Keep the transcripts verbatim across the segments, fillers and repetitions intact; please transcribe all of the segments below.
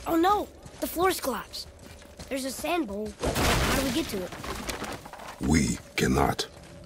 Oh no! The floor's collapsed. There's a sand bowl. How do we get to it? We cannot.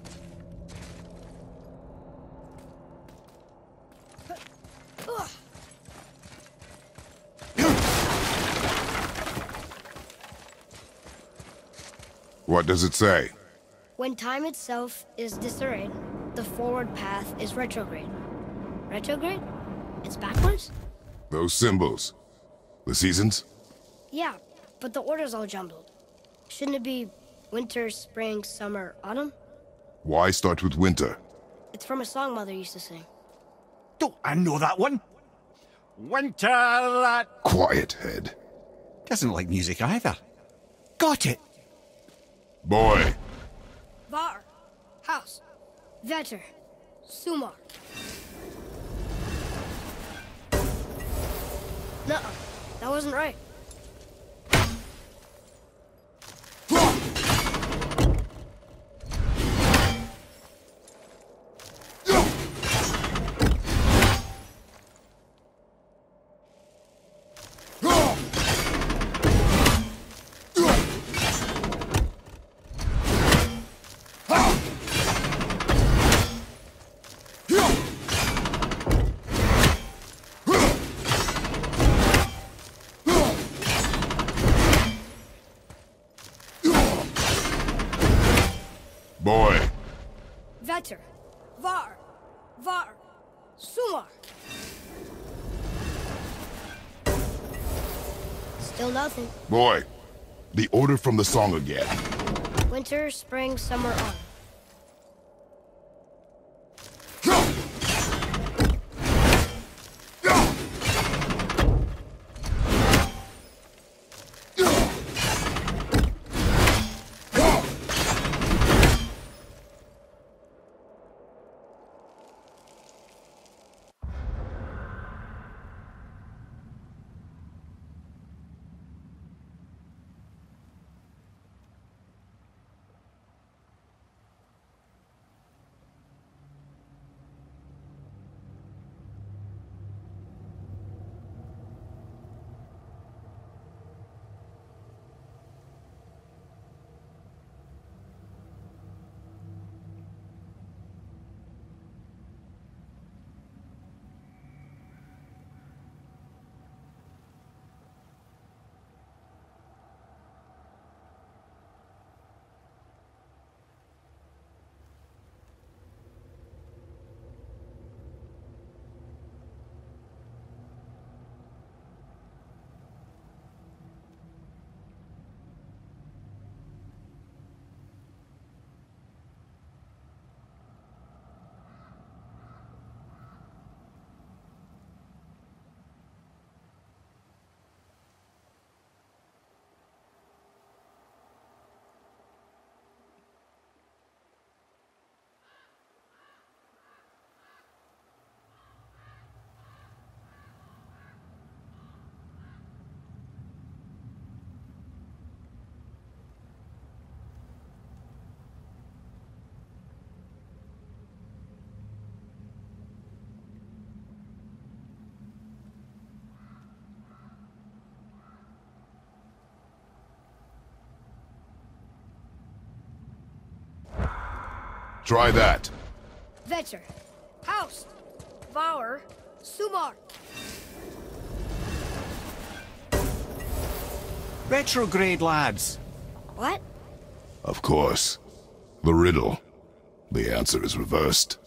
What does it say? When time itself is disarrayed, the forward path is retrograde. Retrograde? It's backwards? Those symbols. The seasons? Yeah, but the order's all jumbled. Shouldn't it be winter, spring, summer, autumn? Why start with winter? It's from a song Mother used to sing. Don't I know that one? Winter that... Quiet, head. Doesn't like music either. Got it! Boy. Var. House. Vetter. Sumar. Nuh-uh. That wasn't right. Boy. Vetter. Var. Var. Sumar. Still nothing. Boy. The order from the song again. Winter, spring, summer, autumn. Try that. Vetter. House. Var. Sumar. Retrograde, lads. What? Of course. The riddle. The answer is reversed.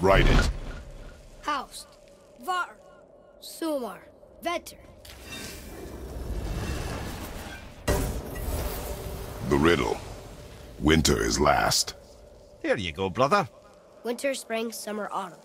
Write it. Haust, Var, Sumar, Vetter. The riddle. Winter is last. Here you go, brother. Winter, spring, summer, autumn.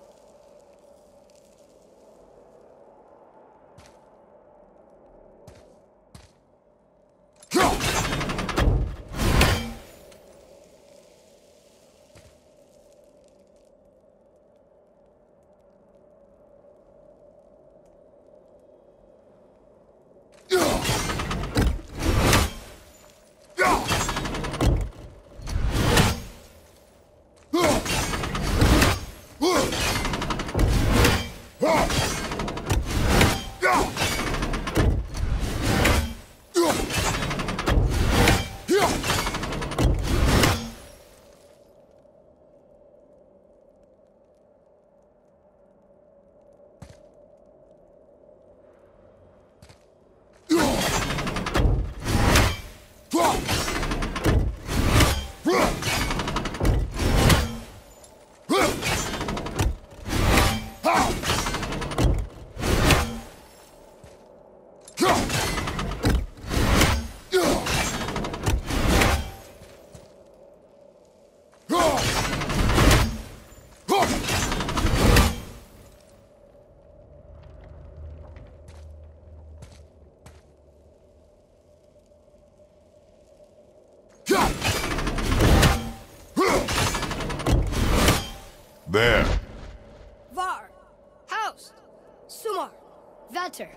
There. Var, Haust, Sumar, Vetter.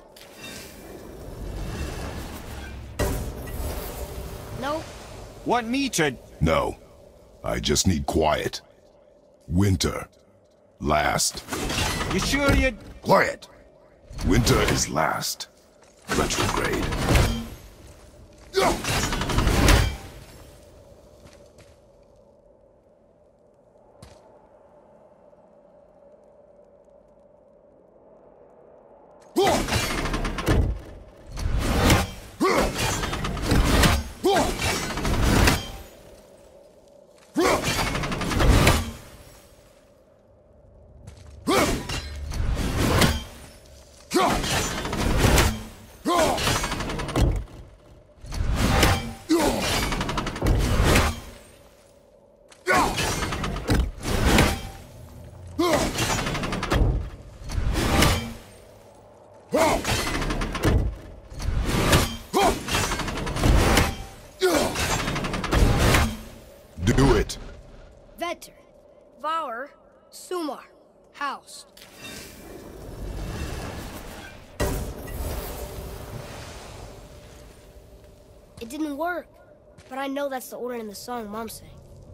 No, Want me to... No. I just need quiet. Winter. Last. You sure you... Quiet. Winter is last. Retrograde. Do it. Vetter, Var, Sumar, Haust. It didn't work, but I know that's the order in the song Mom sang.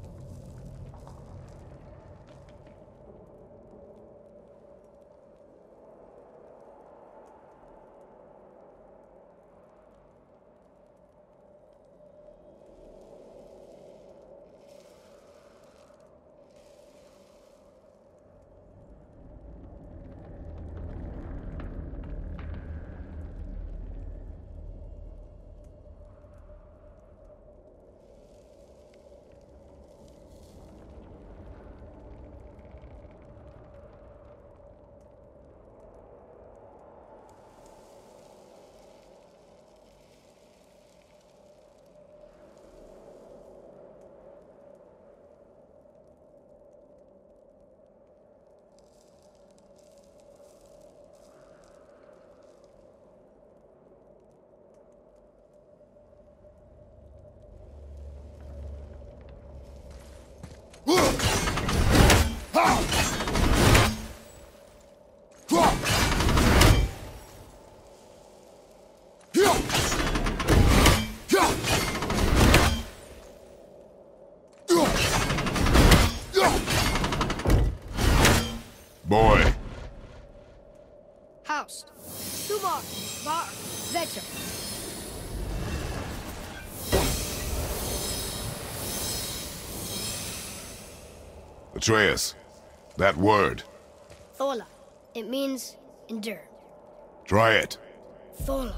Boy. Haust, Sumar, Var, Vetter. Atreus. That word. Thola. It means endure. Try it. Thola.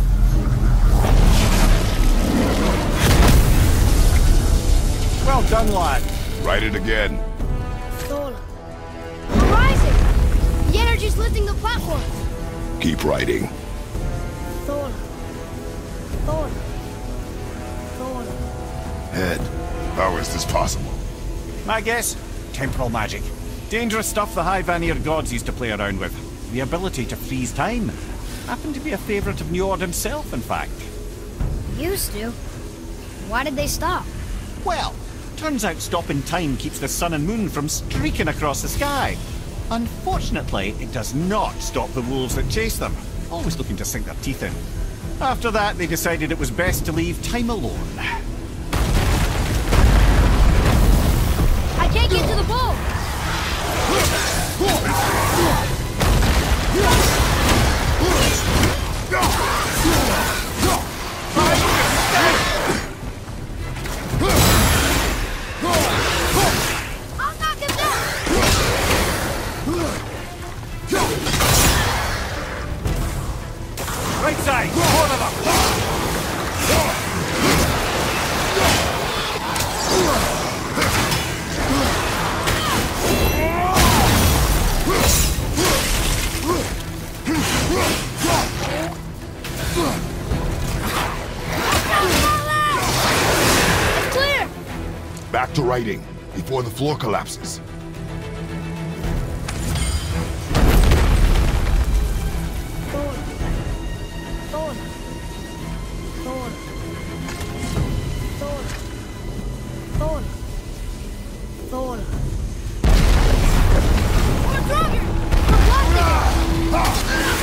Well done, lad. Write it again. Thola. We're rising! The energy's lifting the platform. Keep writing. Thola. Thola. Thola. Head, how is this possible? My guess? Temporal magic. Dangerous stuff the High Vanir gods used to play around with. The ability to freeze time. Happened to be a favourite of Njord himself, in fact. Used to. Why did they stop? Well, turns out stopping time keeps the sun and moon from streaking across the sky. Unfortunately, it does not stop the wolves that chase them, always looking to sink their teeth in. After that, they decided it was best to leave time alone. I can't get to the bowl! I'll knock him down! Right side, four of them! It's clear! Back to writing, before the floor collapses. Thola. Thola. Thola. Thola. Thola. Thola. We're stronger! We're blocking it!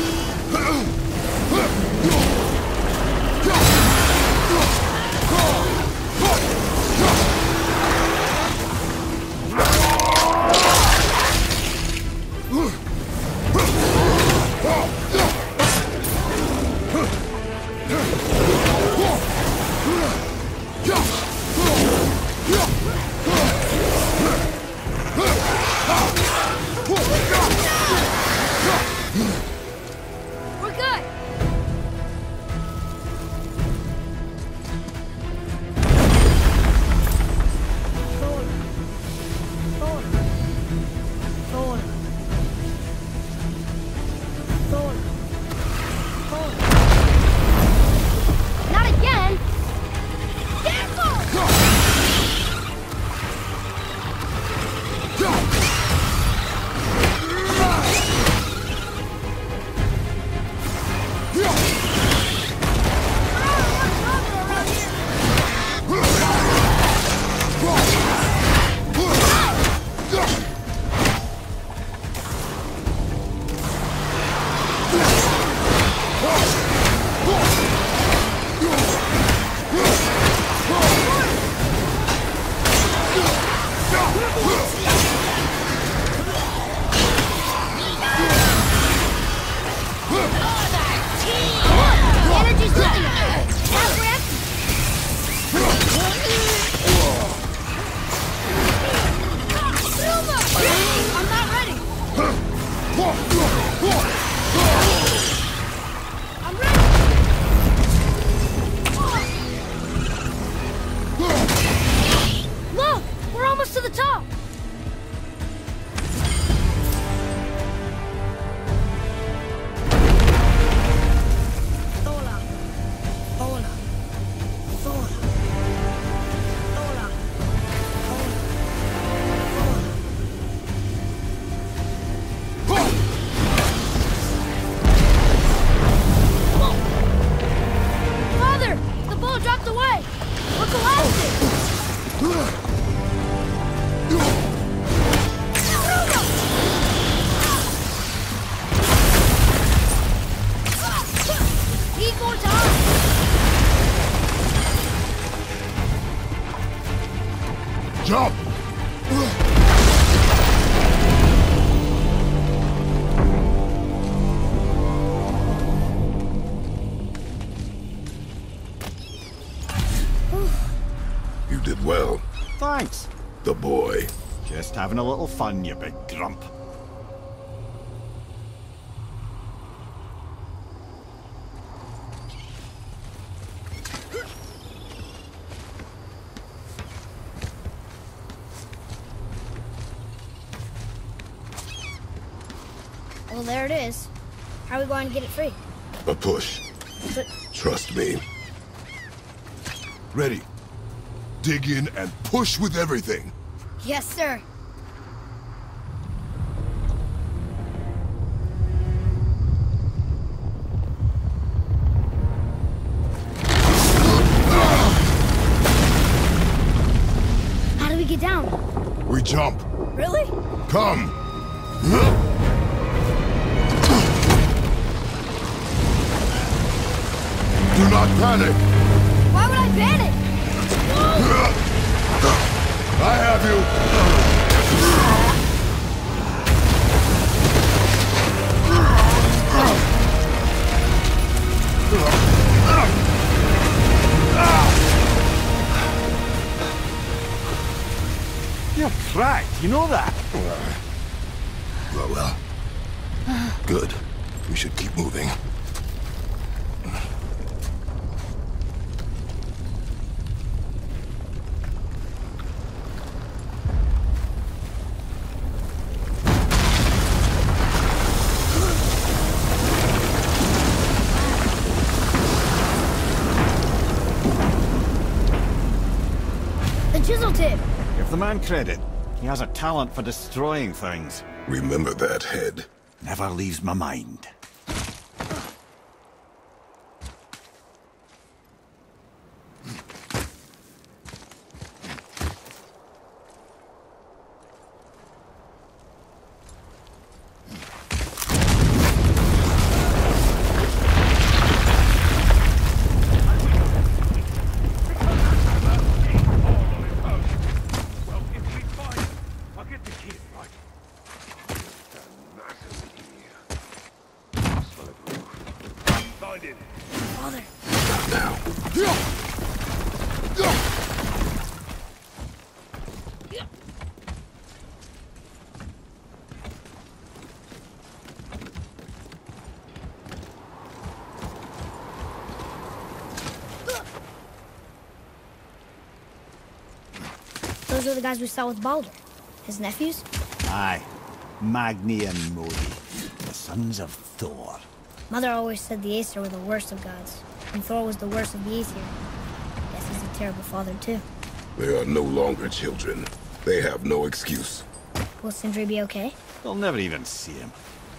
We're good! Thola. Thola. Thola. Thola. Thola. Not again! Careful! The energy's lifting us! Now we're empty! Silva! I'm not ready! I'm ready! Look! We're almost to the top! Thola. Thola. Thola. Thola. Father! The ball dropped away! We're collapsing! Need more time! Jump! You did well. Thanks. The boy. Just having a little fun, you big grump. Well, there it is. How are we going to get it free? A push. But Trust me. Ready. Dig in and push with everything. yes, sir. How do we get down? We jump. Really? Come. Do not panic. Why would I panic? I have you. You're cracked, you know that? Well, well. Good. We should keep moving. The chisel tip. Give the man credit. He has a talent for destroying things. Remember that head. Never leaves my mind. Father. Now. Those are the guys we saw with Baldur. His nephews? Aye. Magni and Modi. The sons of Thor. Mother always said the Aesir were the worst of gods, and Thor was the worst of the Aesir. Guess he's a terrible father, too. They are no longer children. They have no excuse. Will Sindri be okay? They'll never even see him.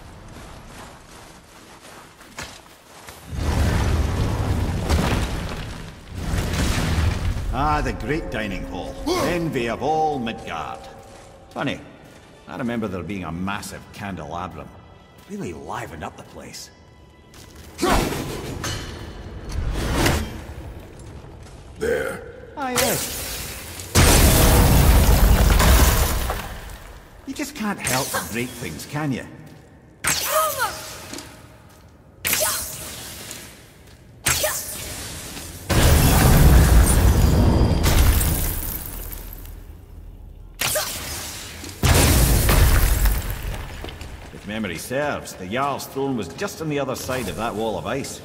Ah, the great dining hall. Envy of all Midgard. Funny, I remember there being a massive candelabrum. Really livened up the place. There. Ah, yes. You just can't help but break things, can you? If memory serves, the Jarl's throne was just on the other side of that wall of ice.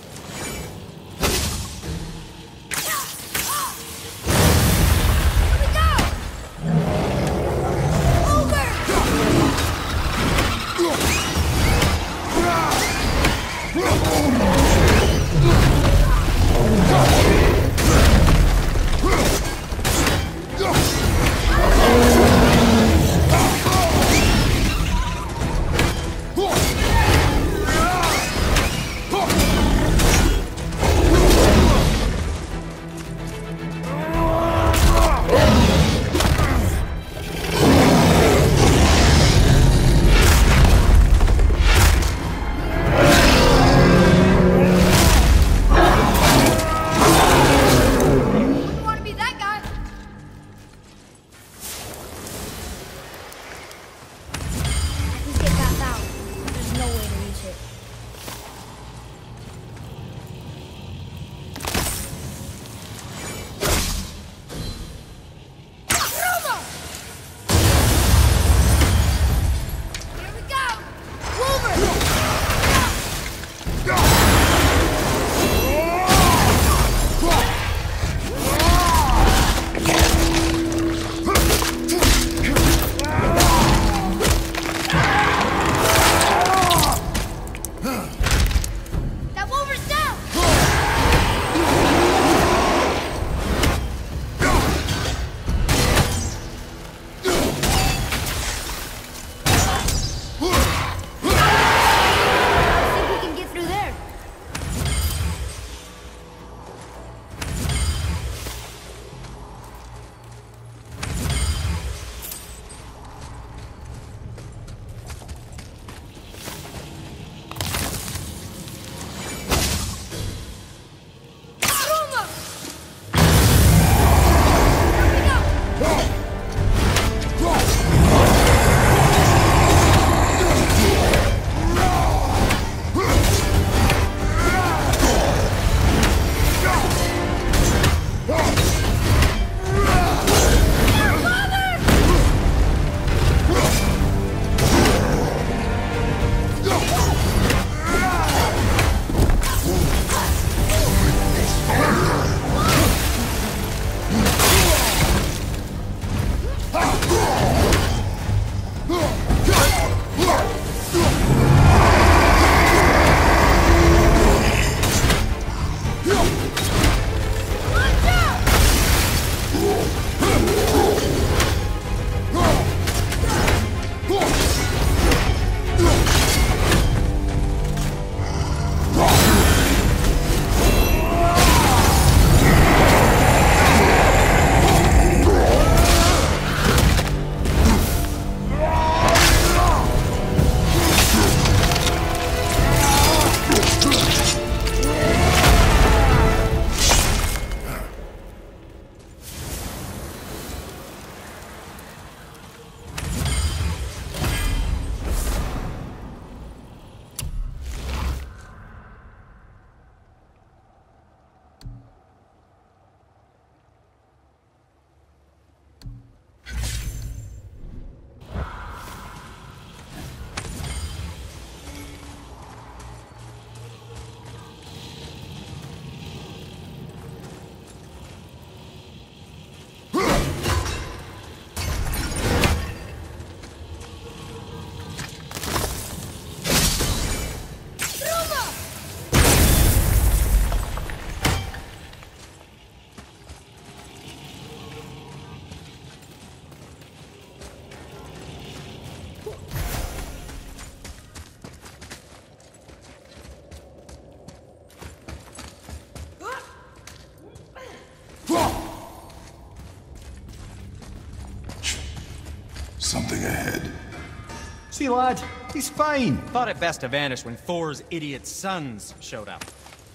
something ahead. See, lad, he's fine. Thought it best to vanish when Thor's idiot sons showed up.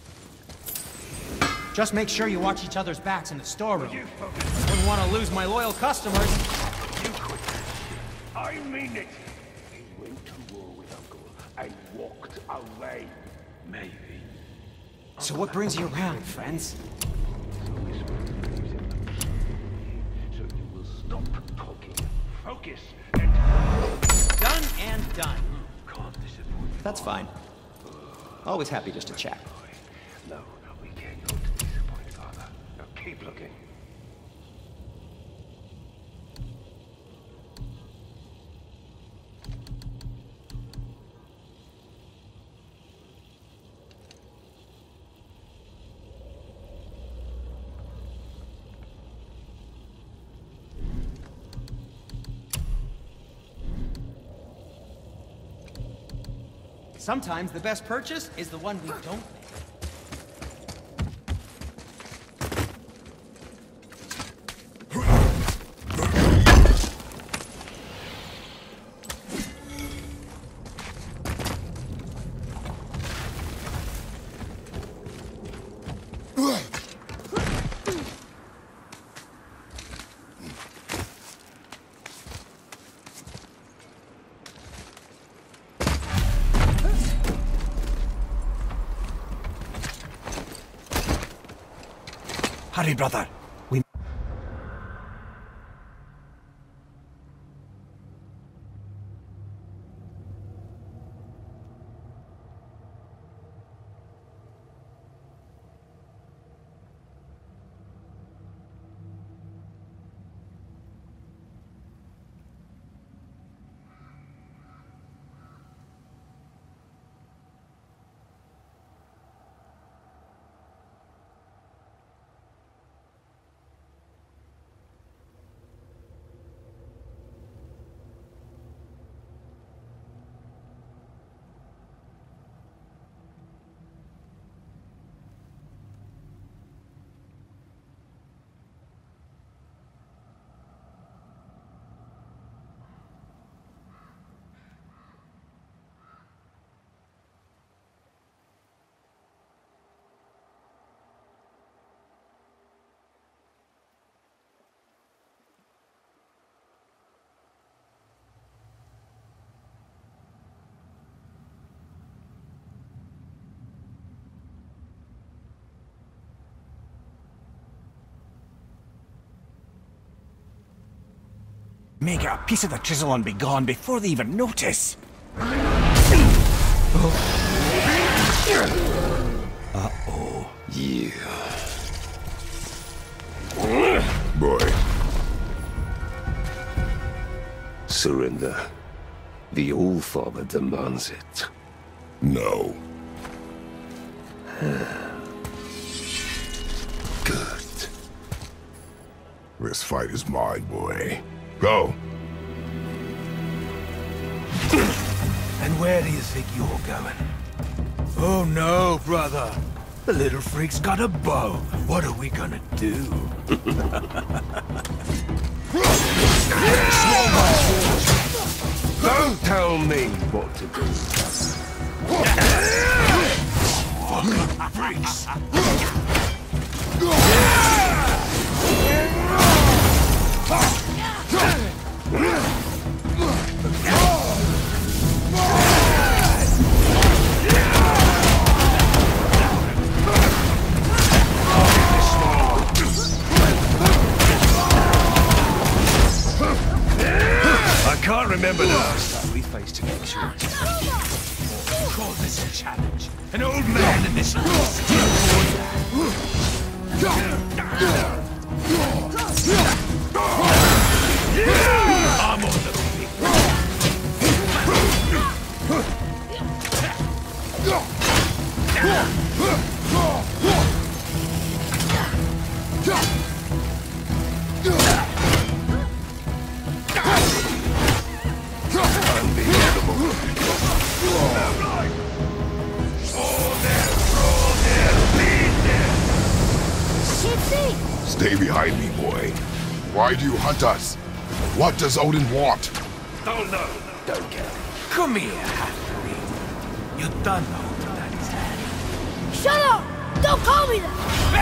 Just make sure you watch each other's backs in the storeroom. Wouldn't want to lose my loyal customers. You could. I mean it. He went to war with Uncle and walked away. Maybe. So what brings you around, friends? So you will stop talking. Focus and... Done and done. Can't disappoint. That's fine. Always happy just to chat. No, we cannot disappoint, Father. Now keep looking. Sometimes the best purchase is the one we don't make. Hurry, brother. We... Make a piece of the chisel and be gone before they even notice. Uh-oh. Yeah. Boy. Surrender. The All-Father demands it. No. Good. This fight is mine, boy. Go. And where do you think you're going? Oh no, brother. The little freak's got a bow. What are we gonna do? Don't tell me what to do. Fucking freaks. I can't remember the last time we faced an actual Call this a challenge. An old man in this I'm on the feet. Stay behind me, boy. Why do you hunt us? What does Odin want? Oh no! Don't care. Come here, half-breed. You're done holding Daddy's hand. Shut up! Don't call me that!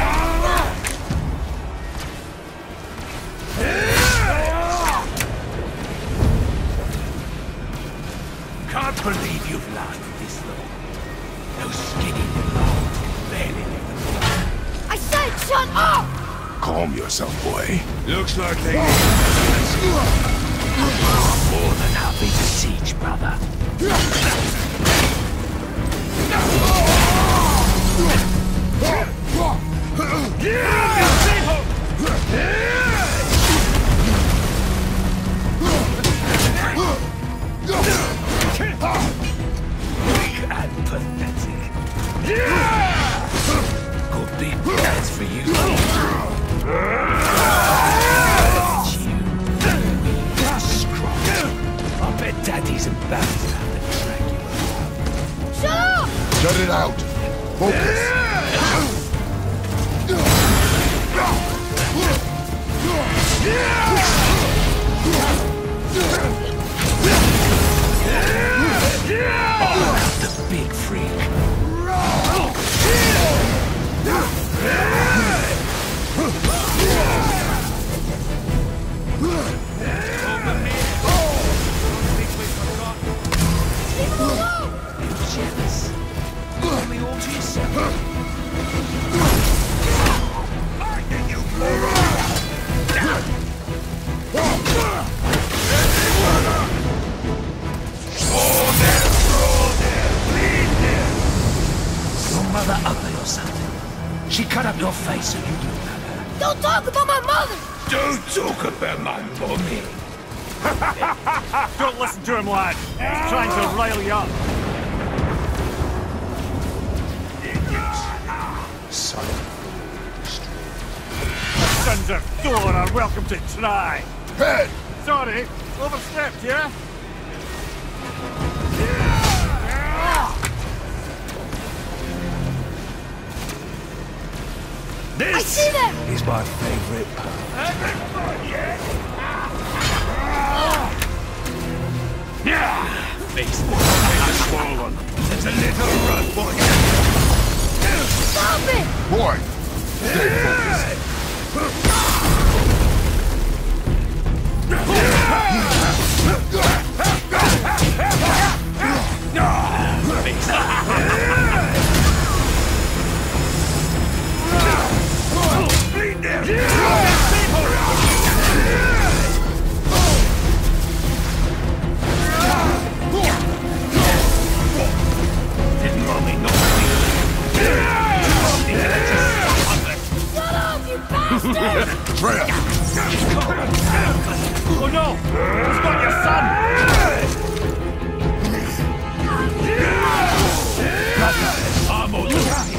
Can't believe you've lasted this long. Those skinny long, barely living. I said shut up! Calm yourself, boy. Looks like they More than happy to teach, brother. Weak and pathetic. Good big plans for you. It's you. Weak and strong. I bet Daddy's about to have to drag you around. Shut up! Shut it out. Focus. Oh, the big freak. You're jealous. Only all to yourself. Your mother ugly or something? She cut up your face so you look at her. Don't talk about my mother! Don't talk about my mommy. Don't listen to him, lad. He's trying to rile you up. Son of The sons of Thor are welcome to try. Head! Sorry, overstepped, yeah? This I see them! is my favorite part. Face swollen. There's a little run for you. Stop it! Boy! Stay focused. Didn't mommy know me? Shut up, you bastard! Freya! Oh no! He's got your son! I'm all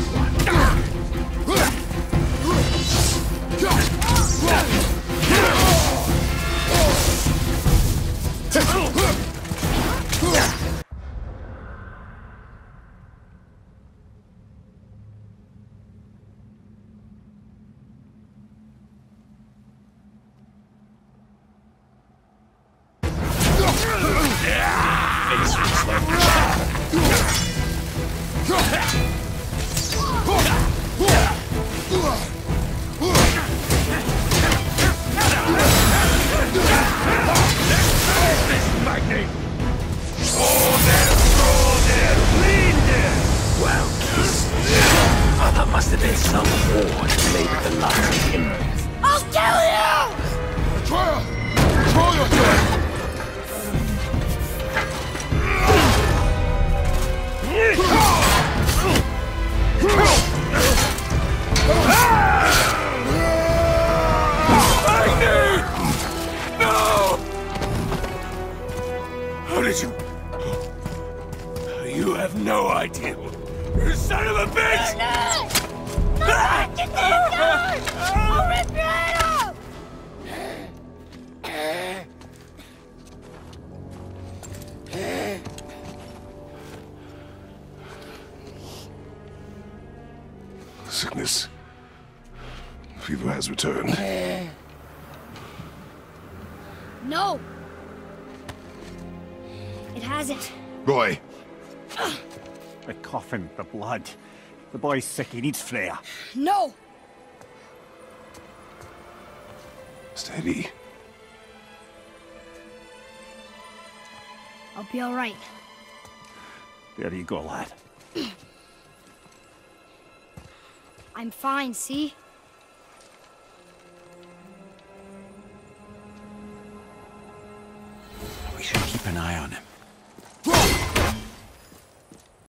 Well kissed. Oh, there must have been some war to play with the likes of him. I'll kill you! Freya! Control yourself! No! How did you... You have no idea. You son of a bitch! No! No! Get this gun! I'll rip your head off! Sickness. Fever has returned. No! It hasn't. Roy, The coffin, the blood. The boy's sick, he needs Freya. No! steady. I'll be alright. There you go, lad. I'm fine, see?